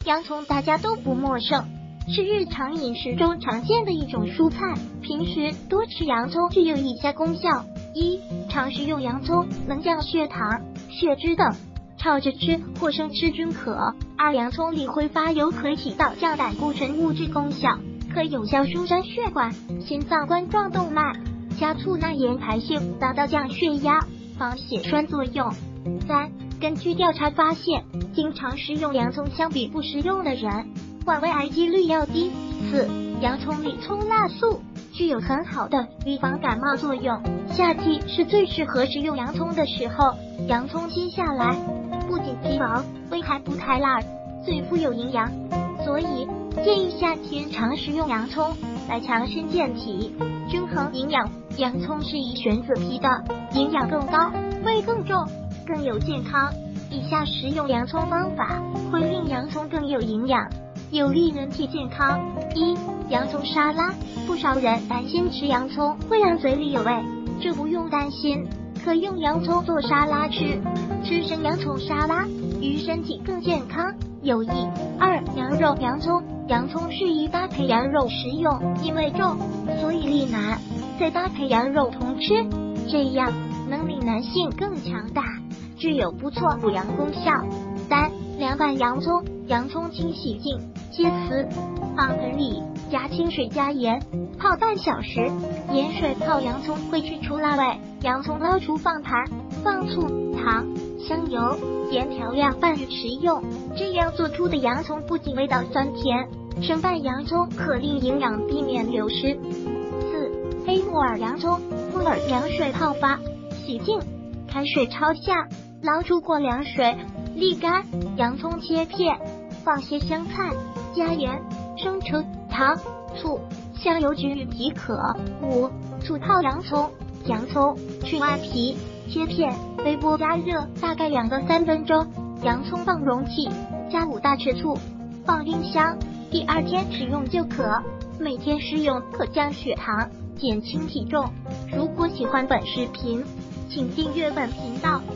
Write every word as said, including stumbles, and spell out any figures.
洋葱大家都不陌生，是日常饮食中常见的一种蔬菜。平时多吃洋葱具有以下功效：一、常食用洋葱能降血糖、血脂等，炒着吃或生吃均可。二、洋葱里挥发油可起到降胆固醇物质功效，可有效舒张血管、心脏冠状动脉，加速钠盐排泄，达到降血压、防血栓作用。三、根据调查发现，经常食用洋葱相比不食用的人，患胃癌几率要低。四、洋葱里葱辣素具有很好的预防感冒作用，夏季是最适合食用洋葱的时候。洋葱切下来不仅皮薄，味还不太辣，最富有营养，所以建议夏天常食用洋葱来强身健体、均衡营养。洋葱是以旋子皮的，营养更高，味更重，更有健康。以下食用洋葱方法会令洋葱更有营养，有利人体健康。一、洋葱沙拉。不少人担心吃洋葱会让嘴里有味，这不用担心，可用洋葱做沙拉吃，吃生洋葱沙拉与身体更健康有益。二、羊肉洋葱。洋葱适宜搭配羊肉食用，因为重，所以利难，再搭配羊肉同吃，这样能令男性更强大，具有不错补阳功效。三、凉拌洋葱。洋葱清洗净，切丝，放盆里，加清水加盐，泡半小时。盐水泡洋葱会去除辣味。洋葱捞出放盘，放醋、糖、香油、盐调料拌着食用，这样做出的洋葱不仅味道酸甜，生拌洋葱可令营养避免流失。四、黑木耳洋葱。木耳凉水泡发，洗净，开水焯下，捞出过凉水，沥干。洋葱切片，放些香菜，加盐、生抽、糖、醋、香油均匀即可。五、醋泡洋葱。洋葱去外皮，切片，微波加热大概两到三分钟。洋葱放容器，加五大匙醋，放冰箱，第二天食用就可。每天食用可降血糖，减轻体重。如果喜欢本视频，请订阅本频道。